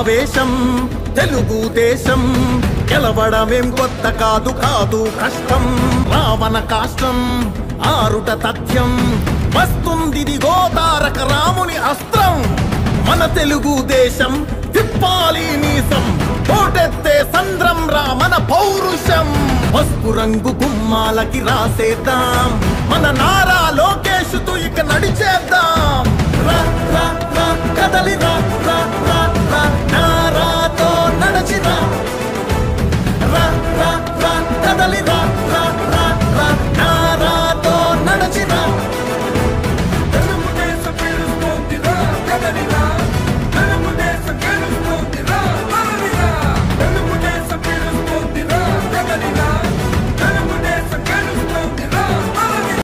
ఆవేశం తెలుగు దేశం గెలవడమేం కొత్త కాదు కాదు కష్టం రావణ కాష్టం ఆరుట తథ్యం వస్తుంది గోతారక రాముని అస్త్రం మన తెలుగు దేశం తిప్పాలి నీసం కోటెత్తే సంద్రం రా మన పౌరుషం పసుపు రంగు గుమ్మాలకి రాసేద్దాం మన నారా లోకేష్